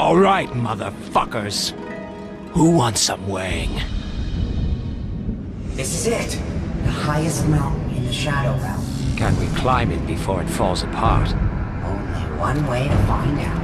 All right, motherfuckers. Who wants some wang? This is it. The highest mountain in the Shadow Realm. Can we climb it before it falls apart? Only one way to find out.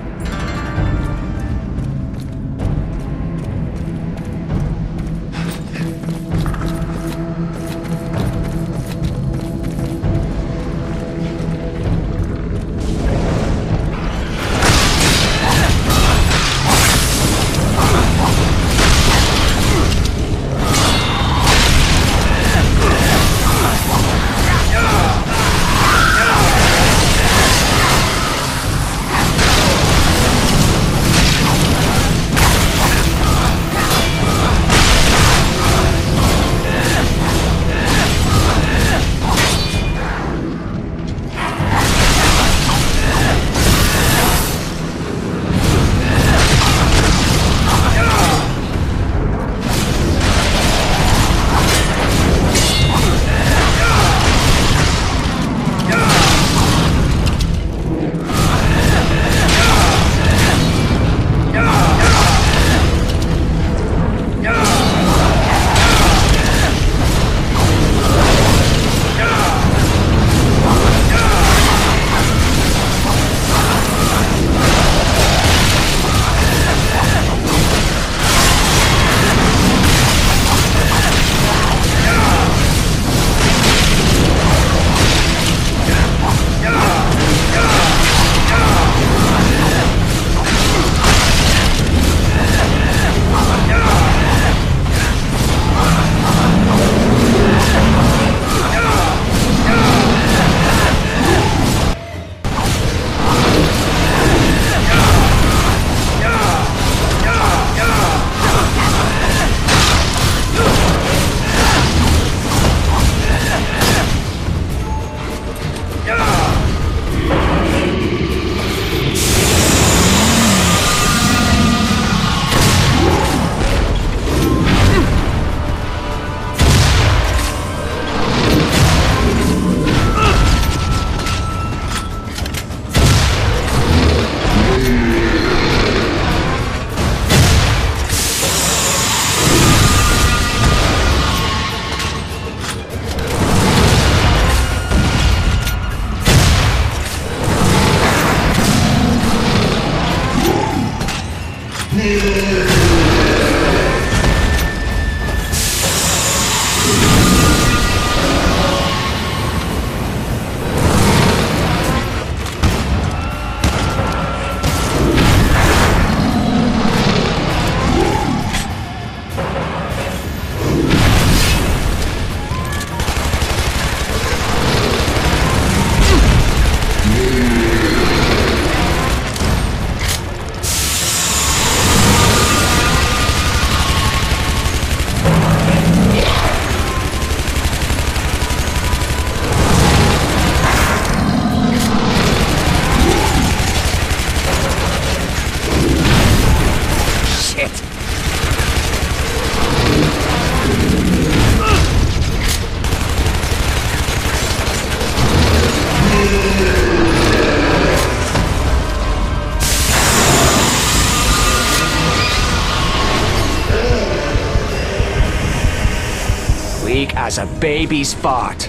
Weak as a baby's fart.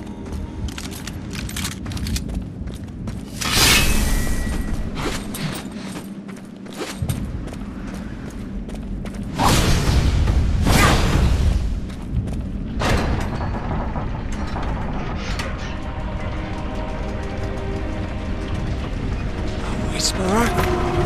A whisperer?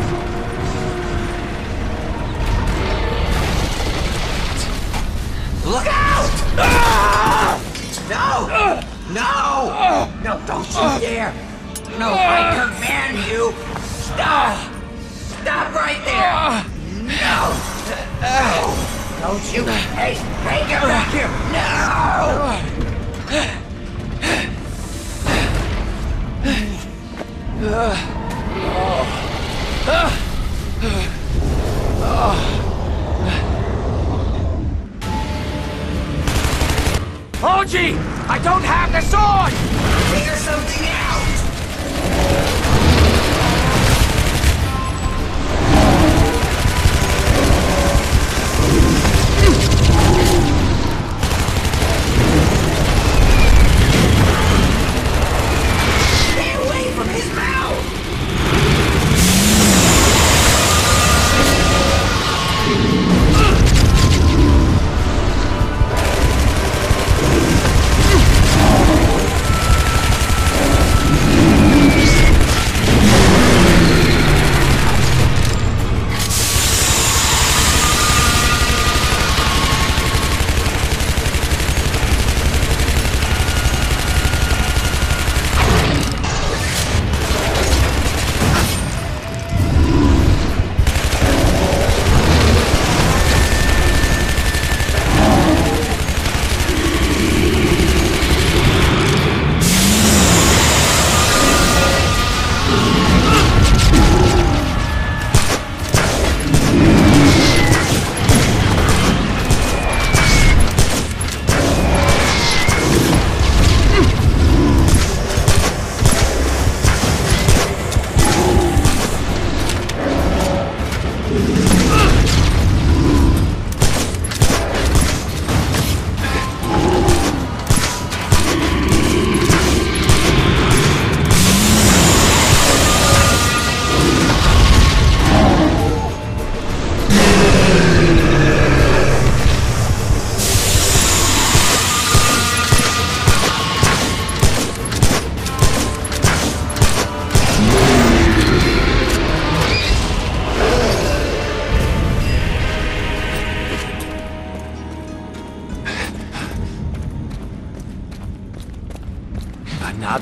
Look out! Ah! No! No! No, don't you dare! No, I command you! Stop! Stop right there! No! No! Don't you! Hey! Hey, get back here! Oji! I don't have the sword! Figure something out!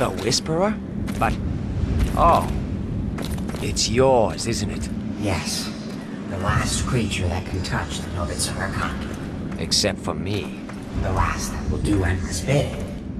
Another whisperer? But... oh. It's yours, isn't it? Yes. The last creature that can touch the Novitz Archon. Except for me. The last that will do endless bidding.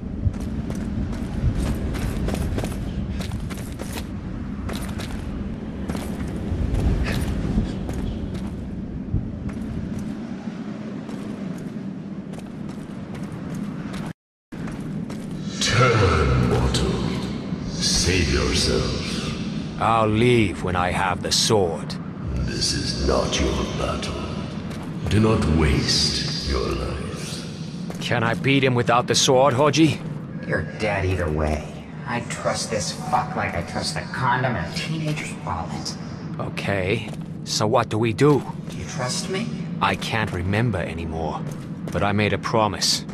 Turn, mortal. Save yourself. I'll leave when I have the sword. This is not your battle. Do not waste your life. Can I beat him without the sword, Hoji? You're dead either way. I trust this fuck like I trust a condom in a teenager's wallet. Okay, so what do we do? Do you trust me? I can't remember anymore, but I made a promise.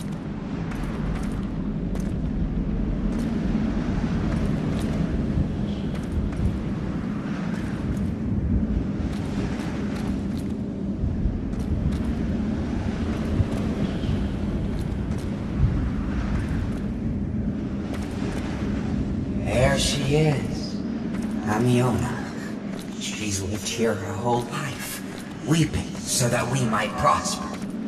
There she is. Amiona. She's lived here her whole life, weeping so that we might prosper.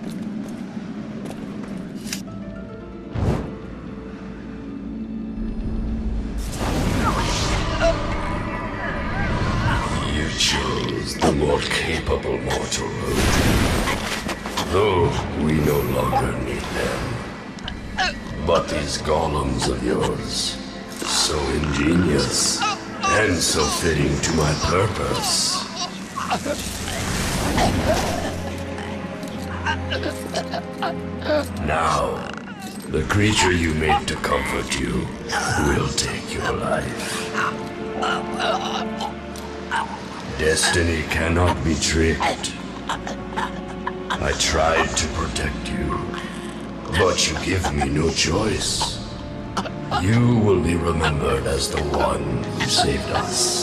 You chose the more capable mortal road. Though we no longer need them. But these golems of yours, so ingenious, and so fitting to my purpose. Now, the creature you made to comfort you will take your life. Destiny cannot be tricked. I tried to protect you, but you give me no choice. You will be remembered as the one who saved us.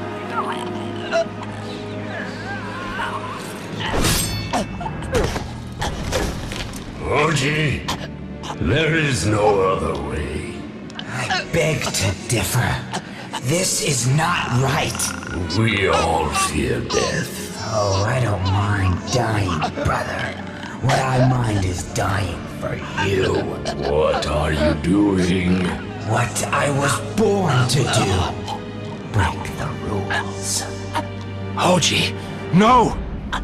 Oji, there is no other way. I beg to differ. This is not right. We all fear death. Oh, I don't mind dying, brother. What I mind is dying for you. What are you doing? What I was born to do. Break the rules. Hoji, no!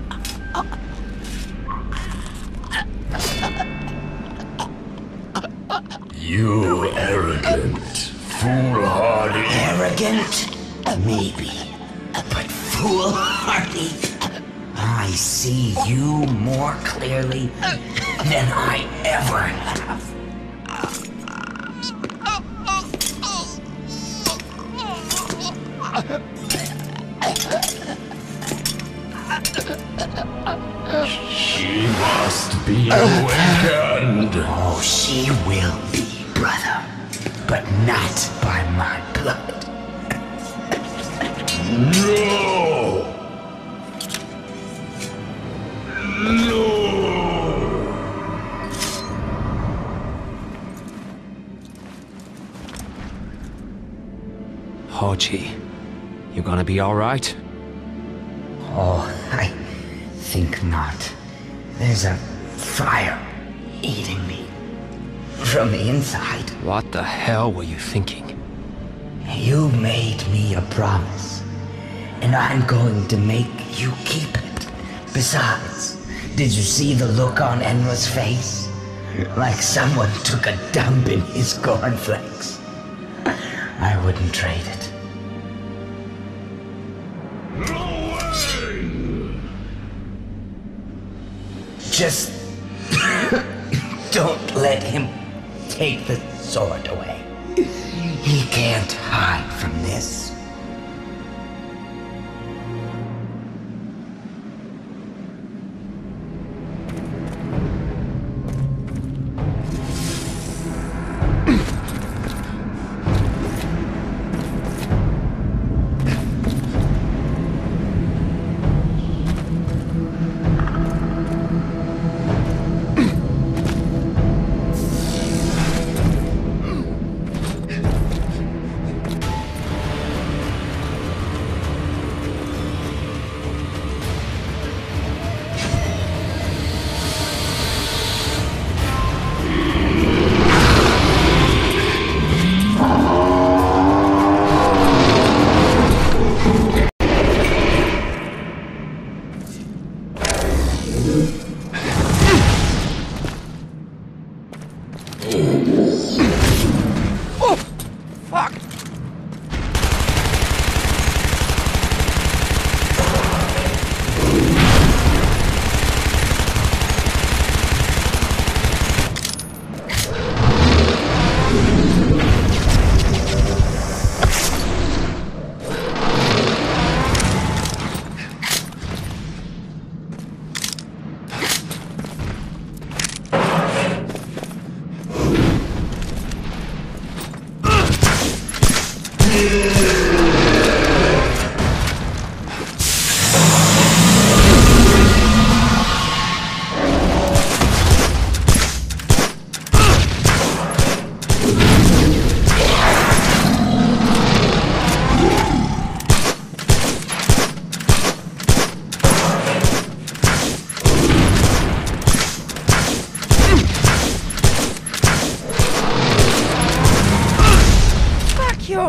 You arrogant, foolhardy. Arrogant? Maybe. But foolhardy? I see you more clearly than I ever have. She must be awakened. Oh, she will be, brother. But not by my blood. No! No! Hoji, you gonna be alright? Oh, I think not. There's a fire eating me from the inside. What the hell were you thinking? You made me a promise, and I'm going to make you keep it. Besides, did you see the look on Enra's face? Like someone took a dump in his cornflakes. I wouldn't trade it. Just don't let him take the sword away. He can't hide from this.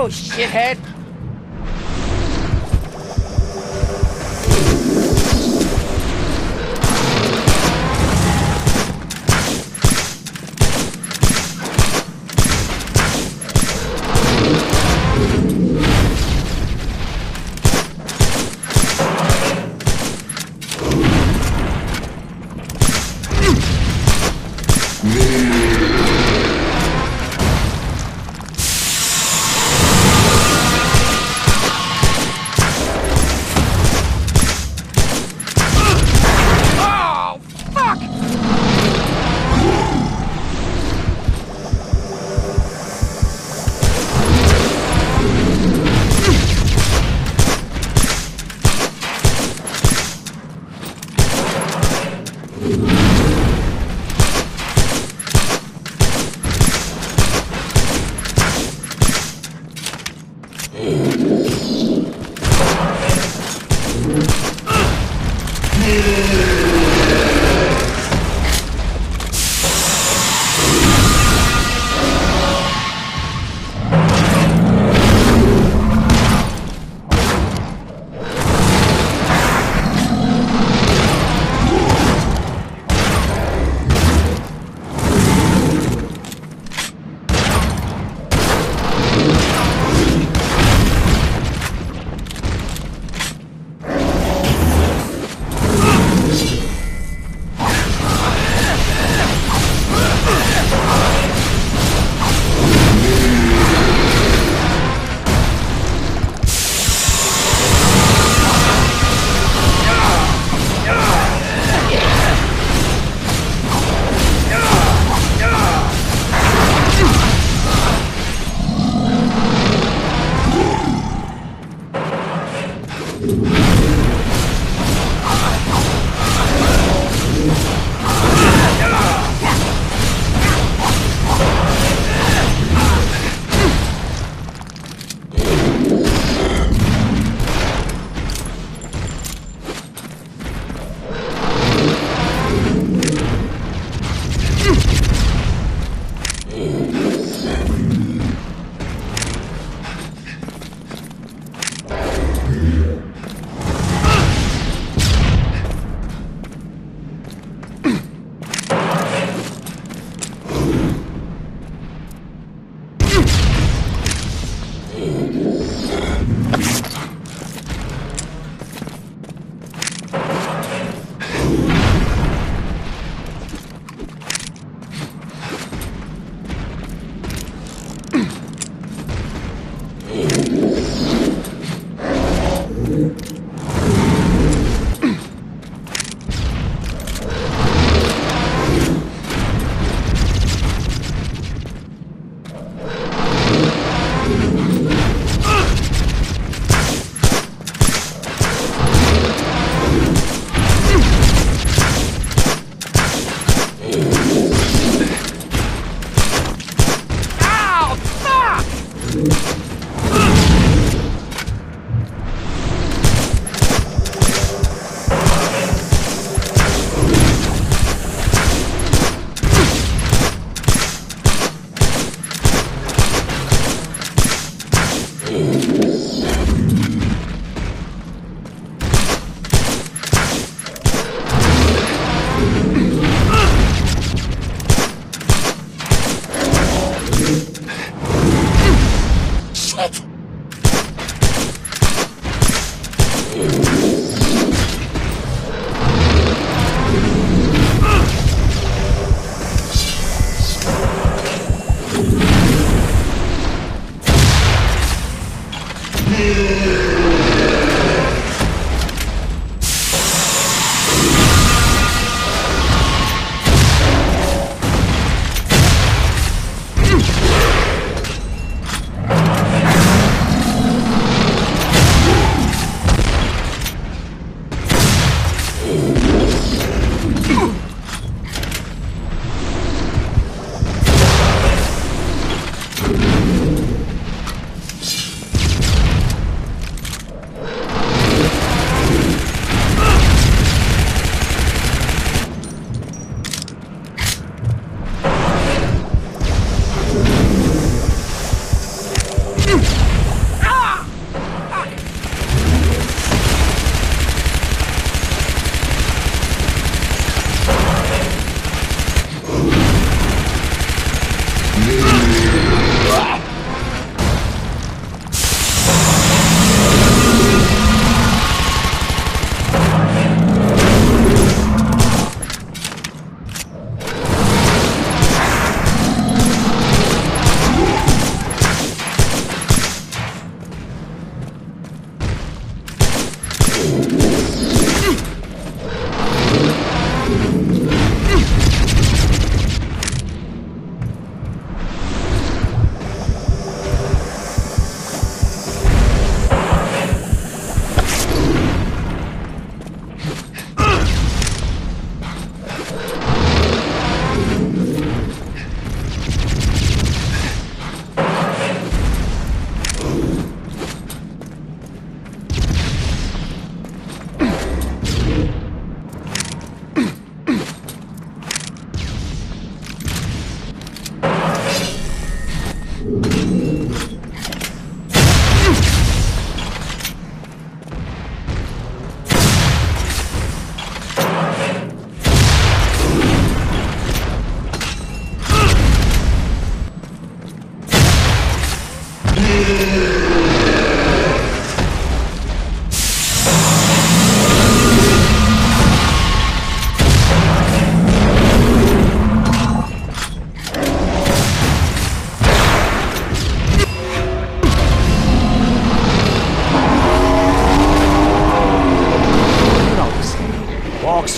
shithead!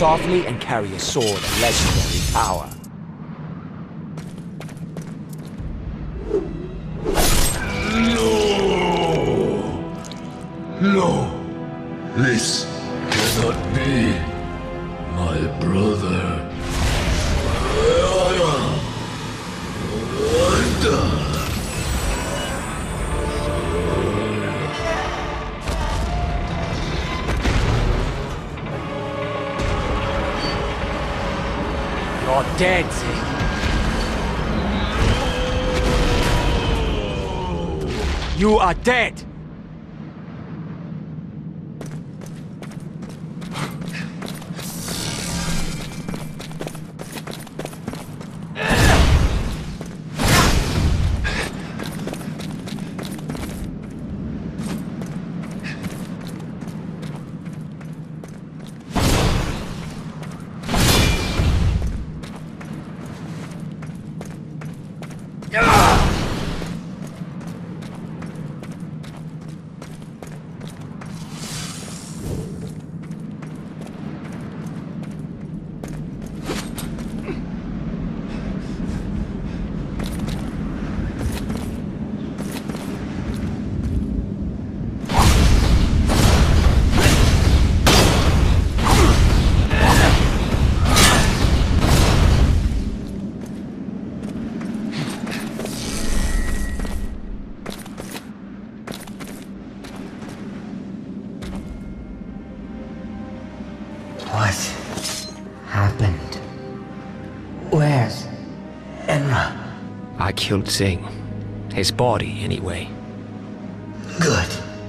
softly and carry a sword of legendary power. No! This cannot be. My brother. You're dead, Zig. You are dead! What happened? Where's Enra? I killed Zing. His body, anyway. Good.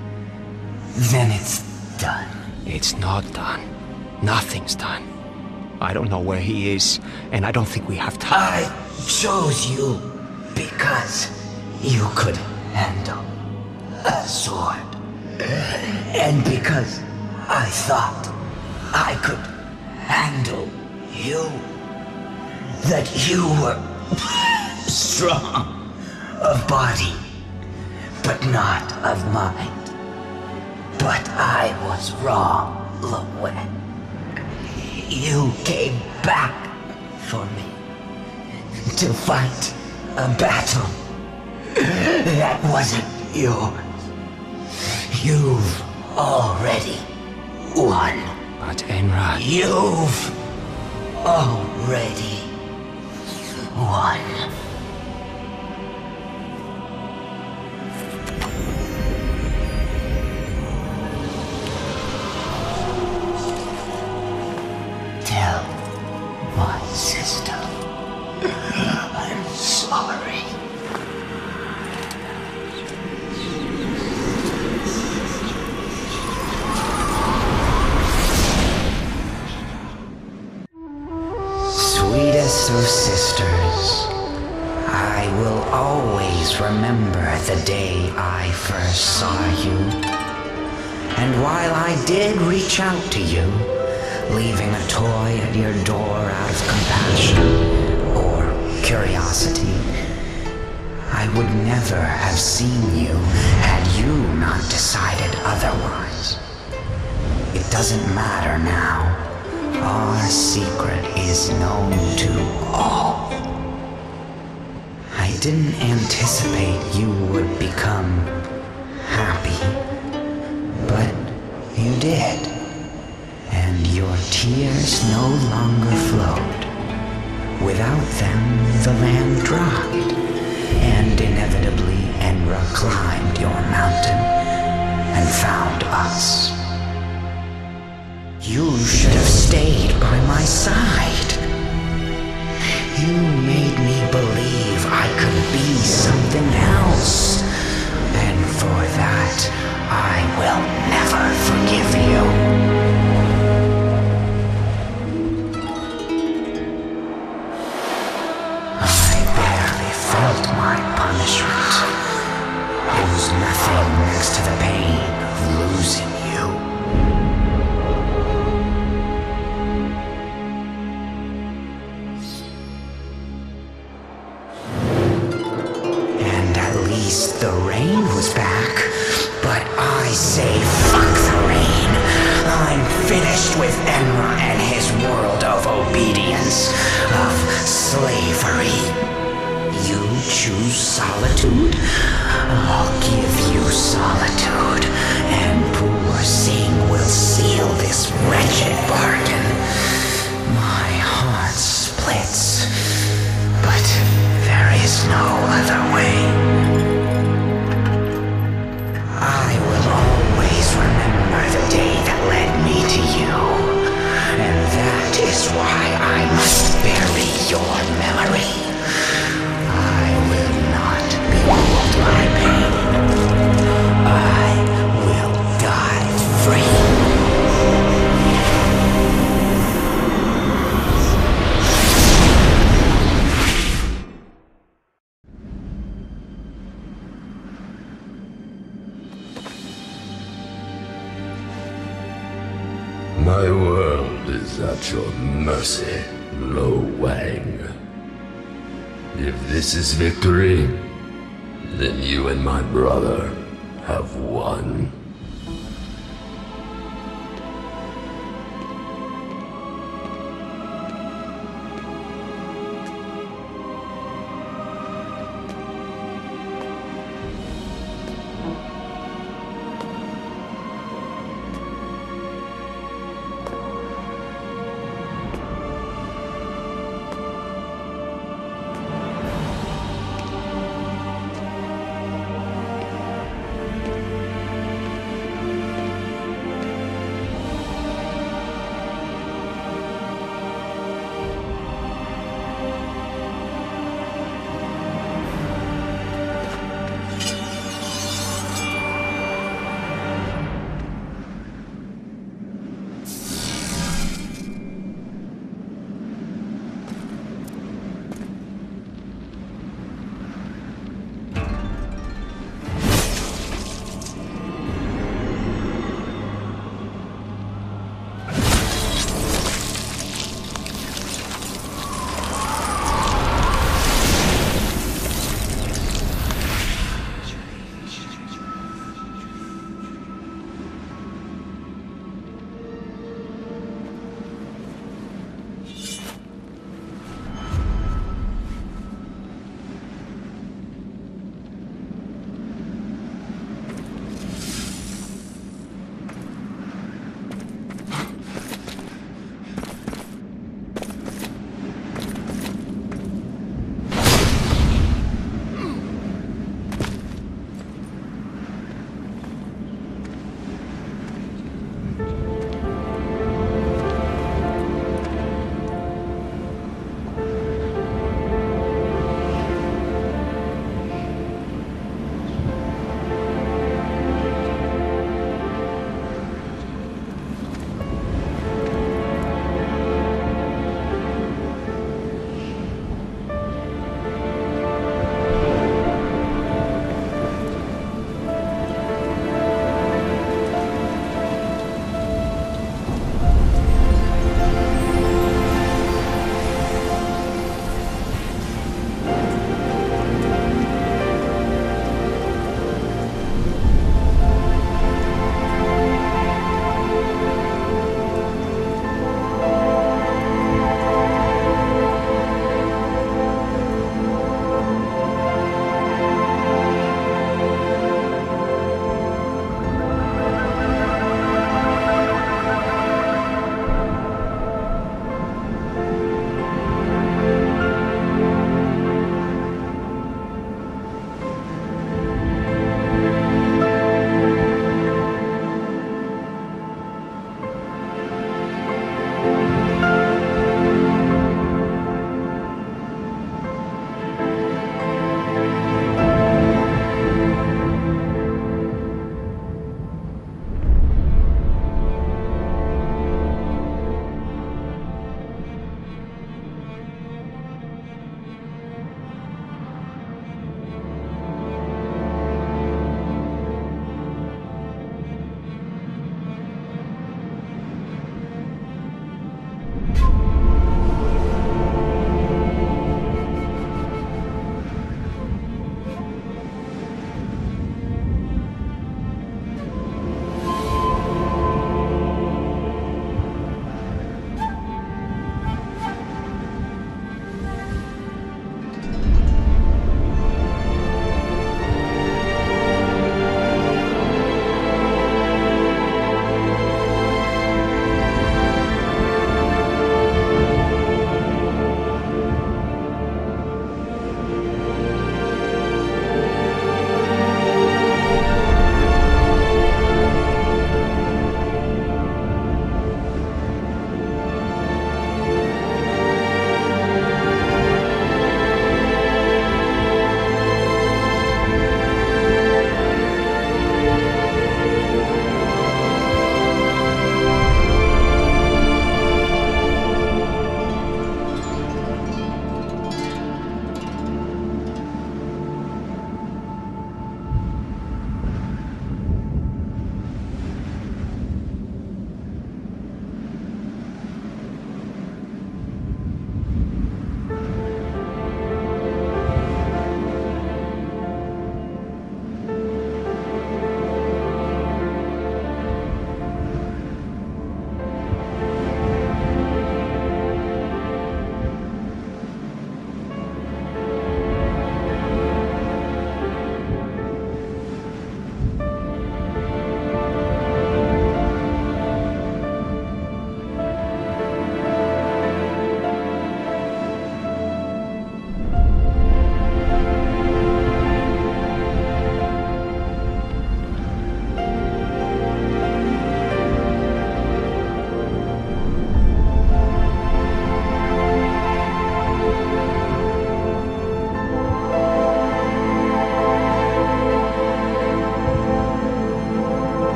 Then it's done. It's not done. Nothing's done. I don't know where he is, and I don't think we have time. I chose you because you could handle a sword. And because I thought I could handle you. That you were strong of body, but not of mind. But I was wrong, Lowen. You came back for me to fight a battle that wasn't yours. You've already won. But Enra... You've already won. Tell my sister I'm sorry. Sweetest of sisters, I will always remember the day I first saw you. And while I did reach out to you, leaving a toy at your door out of compassion or curiosity, I would never have seen you had you not decided otherwise. It doesn't matter now. Our secret is known to all. I didn't anticipate you would become happy, but you did. And your tears no longer flowed. Without them, the land dried, and inevitably Enra climbed your mountain and found us. You should have stayed by my side. You made me believe I could be something else. And for that, I will never forgive you. I barely felt my punishment. It was nothing next to the pain of losing you. The rain was back, but I say fuck the rain. I'm finished with Enra and his world of obedience, of slavery. You choose solitude? I'll give you solitude, and poor Sing will seal this wretched bargain. My heart splits, but there is no other way. I will always remember the day that led me to you, and that is why I must bury your memory. I will not be ruled by pain. I will die free. My world is at your mercy, Lo Wang. If this is victory, then you and my brother have won.